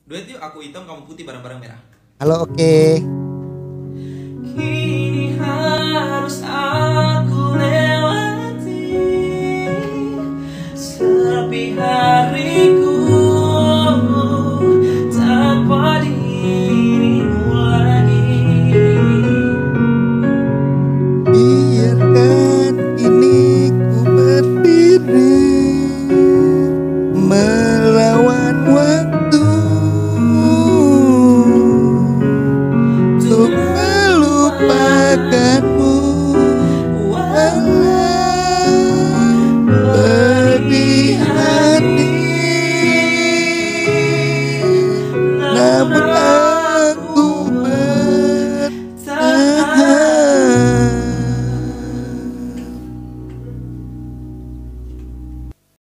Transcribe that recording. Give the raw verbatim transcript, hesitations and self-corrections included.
Duet yuk, aku hitam kamu putih bareng-bareng merah. Halo, oke.